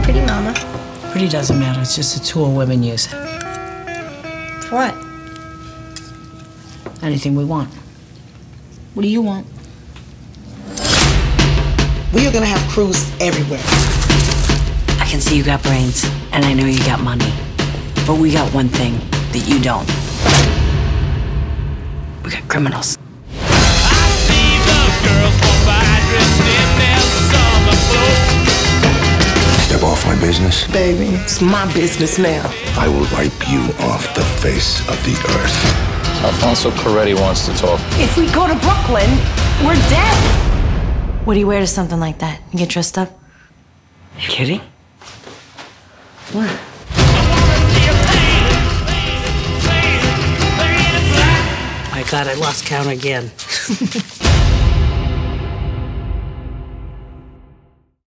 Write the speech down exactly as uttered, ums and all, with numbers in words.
pretty mama. Pretty doesn't matter. It's just a tool women use. For what? Anything we want. What do you want? We are gonna have crews everywhere. I can see you got brains, and I know you got money. But we got one thing that you don't. We got criminals. I see the girls walk by dressed in their summer clothes. Step off my business. Baby, it's my business now. I will wipe you off the face of the earth. Alfonso Coretti wants to talk. If we go to Brooklyn, we're dead. What do you wear to something like that? You get dressed up? You kidding? What? My God, I lost count again.